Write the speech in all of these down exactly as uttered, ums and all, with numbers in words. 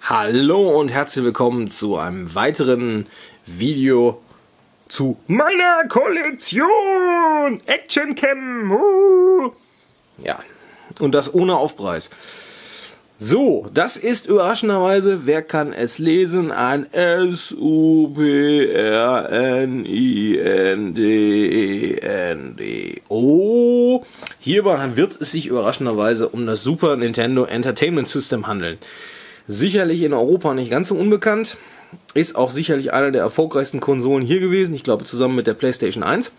Hallo und herzlich willkommen zu einem weiteren Video zu meiner Kollektion Action Cam. Uh. Ja, und das ohne Aufpreis. So, das ist überraschenderweise, wer kann es lesen, ein S U P R N I N D E N D O. Hierbei wird es sich überraschenderweise um das Super Nintendo Entertainment System handeln. Sicherlich in Europa nicht ganz so unbekannt, ist auch sicherlich eine der erfolgreichsten Konsolen hier gewesen, ich glaube zusammen mit der PlayStation eins.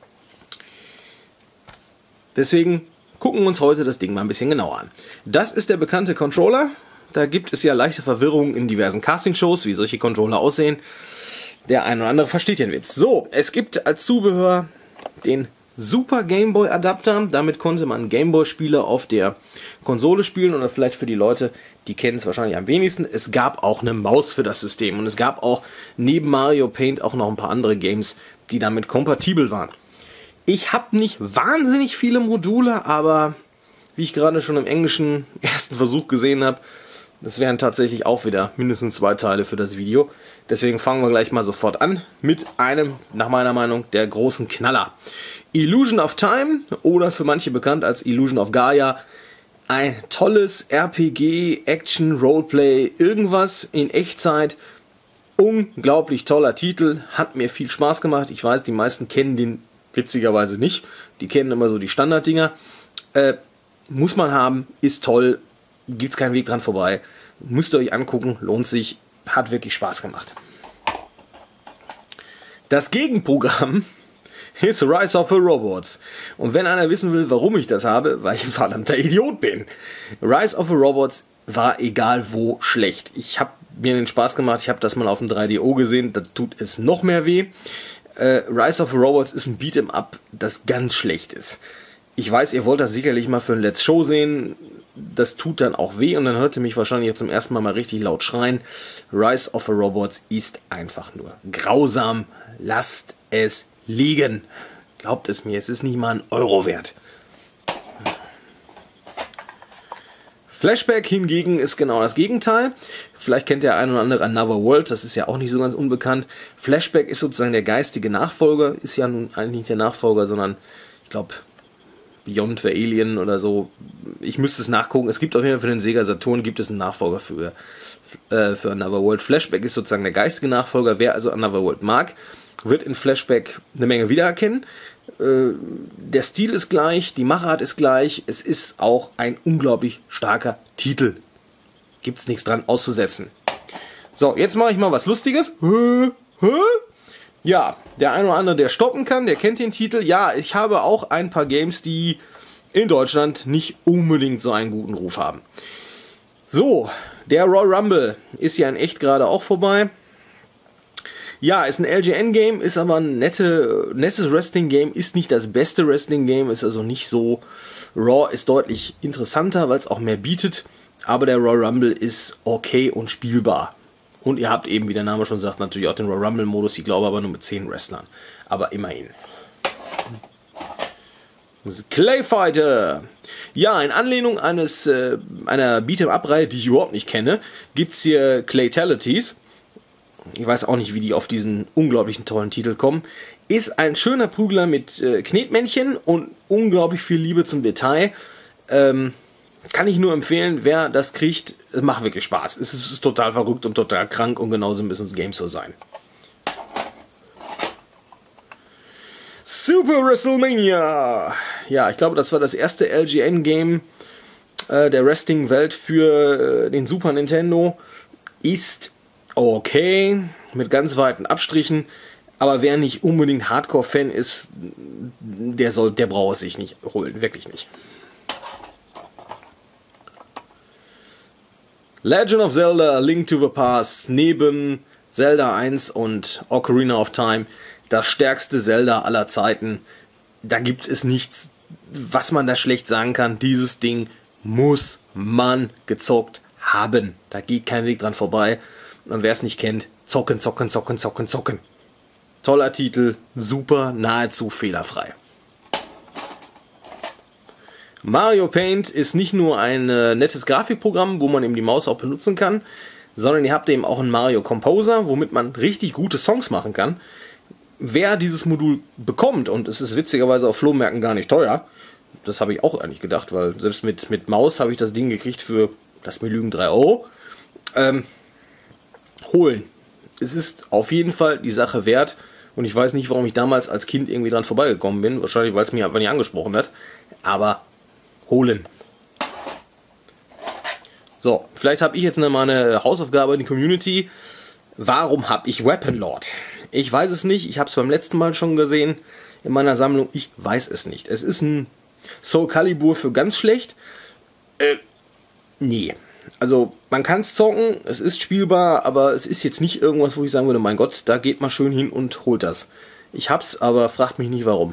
Deswegen gucken wir uns heute das Ding mal ein bisschen genauer an. Das ist der bekannte Controller. Da gibt es ja leichte Verwirrung in diversen Castingshows, wie solche Controller aussehen. Der ein oder andere versteht den Witz. So, es gibt als Zubehör den Super Game Boy Adapter. Damit konnte man Game Boy Spiele auf der Konsole spielen. Oder vielleicht für die Leute, die kennen es wahrscheinlich am wenigsten. Es gab auch eine Maus für das System. Und es gab auch neben Mario Paint auch noch ein paar andere Games, die damit kompatibel waren. Ich habe nicht wahnsinnig viele Module, aber wie ich gerade schon im englischen ersten Versuch gesehen habe, das wären tatsächlich auch wieder mindestens zwei Teile für das Video. Deswegen fangen wir gleich mal sofort an mit einem, nach meiner Meinung, der großen Knaller. Illusion of Time oder für manche bekannt als Illusion of Gaia. Ein tolles R P G, Action, Roleplay, irgendwas in Echtzeit. Unglaublich toller Titel, hat mir viel Spaß gemacht. Ich weiß, die meisten kennen den witzigerweise nicht. Die kennen immer so die Standarddinger. Äh, muss man haben, ist toll, gibt es keinen Weg dran vorbei. Müsst ihr euch angucken, lohnt sich, hat wirklich Spaß gemacht. Das Gegenprogramm ist Rise of the Robots. Und wenn einer wissen will, warum ich das habe, weil ich ein verdammter Idiot bin. Rise of the Robots war egal wo schlecht. Ich habe mir den Spaß gemacht, ich habe das mal auf dem drei D O gesehen, das tut es noch mehr weh. Uh, Rise of the Robots ist ein Beat'em Up, das ganz schlecht ist. Ich weiß, ihr wollt das sicherlich mal für ein Let's Show sehen. Das tut dann auch weh und dann hört ihr mich wahrscheinlich zum ersten Mal mal richtig laut schreien. Rise of the Robots ist einfach nur grausam. Lasst es liegen. Glaubt es mir, es ist nicht mal ein Euro wert. Flashback hingegen ist genau das Gegenteil. Vielleicht kennt der ein oder andere Another World, das ist ja auch nicht so ganz unbekannt. Flashback ist sozusagen der geistige Nachfolger, ist ja nun eigentlich nicht der Nachfolger, sondern ich glaube Beyond the Alien oder so. Ich müsste es nachgucken. Es gibt auf jeden Fall für den Sega Saturn gibt es einen Nachfolger für, äh, für Another World. Flashback ist sozusagen der geistige Nachfolger. Wer also Another World mag, wird in Flashback eine Menge wiedererkennen. Äh, der Stil ist gleich, die Machart ist gleich. Es ist auch ein unglaublich starker Titel. Gibt es nichts dran auszusetzen. So, jetzt mache ich mal was Lustiges. Hä? Hä? Ja, der ein oder andere, der stoppen kann, der kennt den Titel. Ja, ich habe auch ein paar Games, die in Deutschland nicht unbedingt so einen guten Ruf haben. So, der Royal Rumble ist ja in echt gerade auch vorbei. Ja, ist ein L G N-Game, ist aber ein nette, nettes Wrestling-Game, ist nicht das beste Wrestling-Game, ist also nicht so... Raw ist deutlich interessanter, weil es auch mehr bietet. Aber der Royal Rumble ist okay und spielbar. Und ihr habt eben, wie der Name schon sagt, natürlich auch den Royal Rumble Modus. Ich glaube aber nur mit zehn Wrestlern. Aber immerhin. Clay Fighter. Ja, in Anlehnung eines, äh, einer Beat'em-Up-Reihe, die ich überhaupt nicht kenne, gibt es hier Claytalities. Ich weiß auch nicht, wie die auf diesen unglaublichen tollen Titel kommen. Ist ein schöner Prügler mit äh, Knetmännchen und unglaublich viel Liebe zum Detail. Ähm... Kann ich nur empfehlen, wer das kriegt, es macht wirklich Spaß. Es ist, es ist total verrückt und total krank und genauso müssen Games so sein. Super WrestleMania! Ja, ich glaube, das war das erste L G N-Game äh, der Wrestling-Welt für äh, den Super Nintendo. Ist okay, mit ganz weiten Abstrichen. Aber wer nicht unbedingt Hardcore-Fan ist, der, soll, der braucht es sich nicht holen. Wirklich nicht. Legend of Zelda, A Link to the Past, neben Zelda eins und Ocarina of Time, das stärkste Zelda aller Zeiten. Da gibt es nichts, was man da schlecht sagen kann. Dieses Ding muss man gezockt haben. Da geht kein Weg dran vorbei. Und wer es nicht kennt, zocken, zocken, zocken, zocken, zocken. Toller Titel, super, nahezu fehlerfrei. Mario Paint ist nicht nur ein äh, nettes Grafikprogramm, wo man eben die Maus auch benutzen kann, sondern ihr habt eben auch einen Mario Composer, womit man richtig gute Songs machen kann. Wer dieses Modul bekommt, und es ist witzigerweise auf Flohmärkten gar nicht teuer, das habe ich auch eigentlich gedacht, weil selbst mit, mit Maus habe ich das Ding gekriegt für, lass mir lügen, drei Euro. Ähm, holen. Es ist auf jeden Fall die Sache wert, und ich weiß nicht, warum ich damals als Kind irgendwie dran vorbeigekommen bin, wahrscheinlich, weil es mich einfach nicht angesprochen hat, aber holen. So, vielleicht habe ich jetzt mal eine Hausaufgabe in die Community. Warum habe ich Weapon Lord? Ich weiß es nicht, ich habe es beim letzten Mal schon gesehen in meiner Sammlung, ich weiß es nicht. Es ist ein Soul Calibur für ganz schlecht. Äh, nee. Also, man kann es zocken, es ist spielbar, aber es ist jetzt nicht irgendwas, wo ich sagen würde, mein Gott, da geht mal schön hin und holt das. Ich hab's, aber fragt mich nicht warum.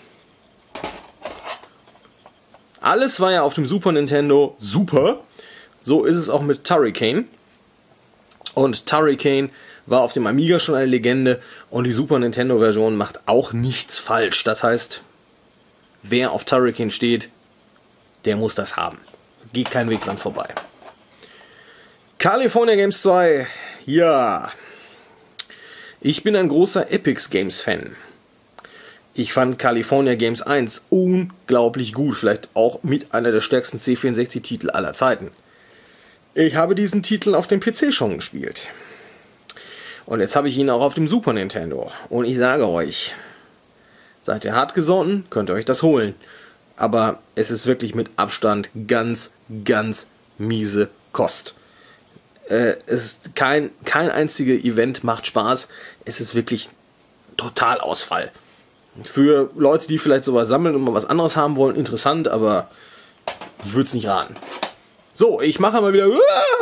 Alles war ja auf dem Super Nintendo super. So ist es auch mit Turricane. Und Turricane war auf dem Amiga schon eine Legende und die Super Nintendo Version macht auch nichts falsch. Das heißt, wer auf Turricane steht, der muss das haben. Geht kein Weg dran vorbei. California Games zwei, ja. Ich bin ein großer Epix Games Fan. Ich fand California Games eins unglaublich gut, vielleicht auch mit einer der stärksten C vierundsechzig Titel aller Zeiten. Ich habe diesen Titel auf dem P C schon gespielt. Und jetzt habe ich ihn auch auf dem Super Nintendo. Und ich sage euch, seid ihr hartgesonnen, könnt ihr euch das holen. Aber es ist wirklich mit Abstand ganz, ganz miese Kost. Äh, es ist kein, kein einziges Event macht Spaß. Es ist wirklich total Ausfall. Für Leute, die vielleicht sowas sammeln und mal was anderes haben wollen, interessant, aber ich würde es nicht raten. So, ich mache mal wieder.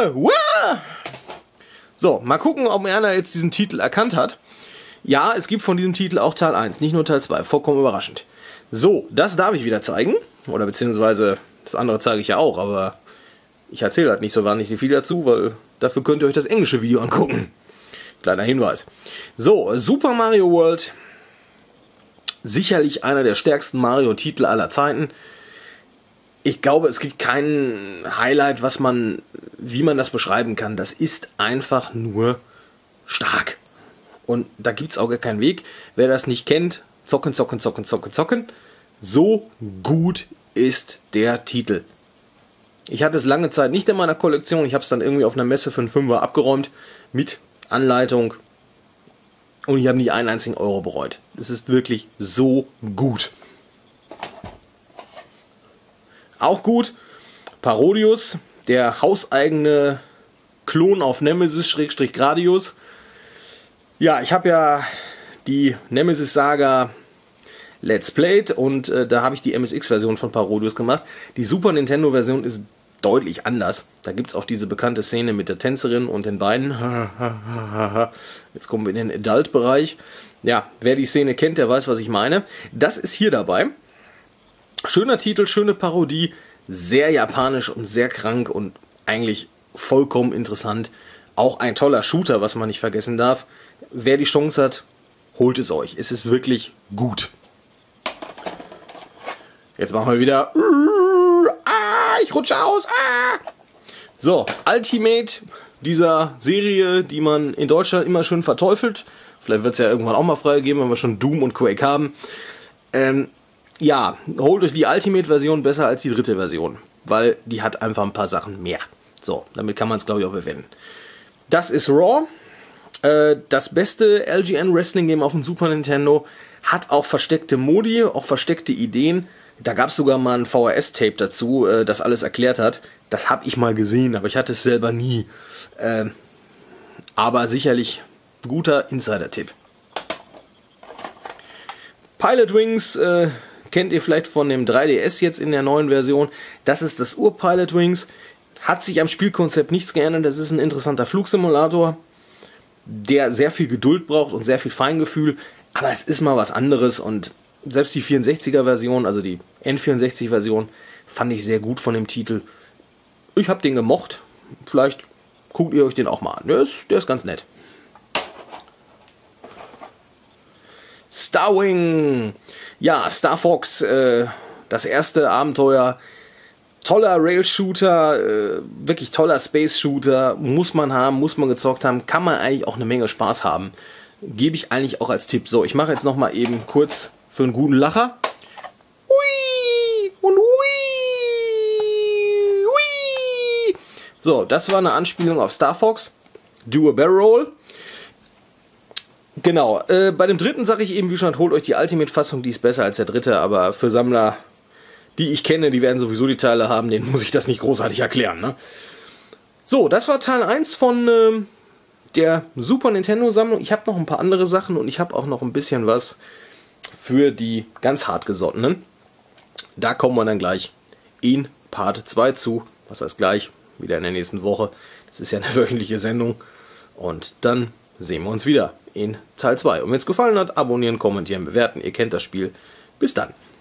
So, mal gucken, ob einer jetzt diesen Titel erkannt hat. Ja, es gibt von diesem Titel auch Teil eins, nicht nur Teil zwei. Vollkommen überraschend. So, das darf ich wieder zeigen. Oder beziehungsweise, das andere zeige ich ja auch, aber ich erzähle halt nicht so wahnsinnig viel dazu, weil dafür könnt ihr euch das englische Video angucken. Kleiner Hinweis. So, Super Mario World. Sicherlich einer der stärksten Mario-Titel aller Zeiten. Ich glaube, es gibt kein Highlight, was man, wie man das beschreiben kann. Das ist einfach nur stark. Und da gibt es auch gar keinen Weg. Wer das nicht kennt, zocken, zocken, zocken, zocken, zocken. So gut ist der Titel. Ich hatte es lange Zeit nicht in meiner Kollektion. Ich habe es dann irgendwie auf einer Messe für einen Fünfer abgeräumt. Mit Anleitung. Und ich habe nicht einen einzigen Euro bereut. Es ist wirklich so gut. Auch gut, Parodius, der hauseigene Klon auf Nemesis-Gradius. Ja, ich habe ja die Nemesis-Saga Let's Played und äh, da habe ich die M S X-Version von Parodius gemacht. Die Super Nintendo-Version ist deutlich anders. Da gibt es auch diese bekannte Szene mit der Tänzerin und den Beinen. Jetzt kommen wir in den Adult-Bereich. Ja, wer die Szene kennt, der weiß, was ich meine. Das ist hier dabei. Schöner Titel, schöne Parodie, sehr japanisch und sehr krank und eigentlich vollkommen interessant. Auch ein toller Shooter, was man nicht vergessen darf. Wer die Chance hat, holt es euch. Es ist wirklich gut. Jetzt machen wir wieder. Ah, ich rutsche aus. Ah. So, Ultimate dieser Serie, die man in Deutschland immer schön verteufelt. Vielleicht wird es ja irgendwann auch mal freigegeben, wenn wir schon Doom und Quake haben. Ähm, Ja, holt euch die Ultimate-Version besser als die dritte Version, weil die hat einfach ein paar Sachen mehr. So, damit kann man es, glaube ich, auch bewenden. Das ist Raw, äh, das beste L G N Wrestling Game auf dem Super Nintendo, hat auch versteckte Modi, auch versteckte Ideen. Da gab es sogar mal ein V H S-Tape dazu, äh, das alles erklärt hat. Das habe ich mal gesehen, aber ich hatte es selber nie. Äh, aber sicherlich guter Insider-Tipp. Pilot Wings, äh, kennt ihr vielleicht von dem drei D S jetzt in der neuen Version. Das ist das Ur-Pilot Wings. Hat sich am Spielkonzept nichts geändert. Das ist ein interessanter Flugsimulator, der sehr viel Geduld braucht und sehr viel Feingefühl. Aber es ist mal was anderes. Und selbst die vierundsechziger Version, also die N vierundsechzig Version, fand ich sehr gut von dem Titel. Ich habe den gemocht. Vielleicht guckt ihr euch den auch mal an. Der ist, der ist ganz nett. Starwing. Ja, Star Fox, äh, das erste Abenteuer. toller Rail-Shooter, äh, wirklich toller Space-Shooter, muss man haben, muss man gezockt haben, kann man eigentlich auch eine Menge Spaß haben. Gebe ich eigentlich auch als Tipp. So, ich mache jetzt nochmal eben kurz für einen guten Lacher. Hui und hui, hui. So, das war eine Anspielung auf Star Fox. Do a Barrel Roll. Genau, äh, bei dem dritten sage ich eben, wie schon, holt euch die Ultimate-Fassung, die ist besser als der dritte, aber für Sammler, die ich kenne, die werden sowieso die Teile haben, denen muss ich das nicht großartig erklären. Ne? So, das war Teil eins von äh, der Super Nintendo-Sammlung. Ich habe noch ein paar andere Sachen und ich habe auch noch ein bisschen was für die ganz hartgesottenen. Da kommen wir dann gleich in Part zwei zu. Was heißt gleich? Wieder in der nächsten Woche. Das ist ja eine wöchentliche Sendung. Und dann sehen wir uns wieder in Teil zwei. Und wenn es gefallen hat, abonnieren, kommentieren, bewerten. Ihr kennt das Spiel. Bis dann.